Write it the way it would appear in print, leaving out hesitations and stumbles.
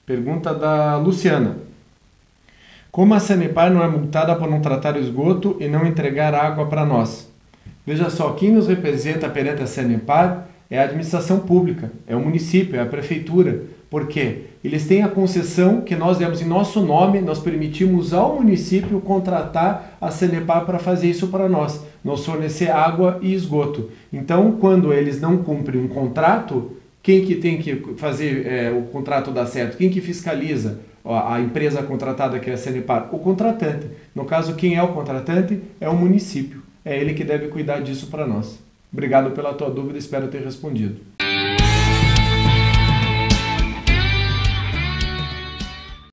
Pergunta da Luciana. Como a Sanepar não é multada por não tratar o esgoto e não entregar água para nós? Veja só, quem nos representa perante a Sanepar é a administração pública, é o município, é a prefeitura. Por quê? Eles têm a concessão que nós demos em nosso nome, nós permitimos ao município contratar a Sanepar para fazer isso para nós, nos fornecer água e esgoto. Então, quando eles não cumprem um contrato, quem que tem que fazer o contrato dar certo? Quem que fiscaliza a empresa contratada, que é a Sanepar? O contratante. No caso, quem é o contratante? É o município. É ele que deve cuidar disso para nós. Obrigado pela tua dúvida, espero ter respondido.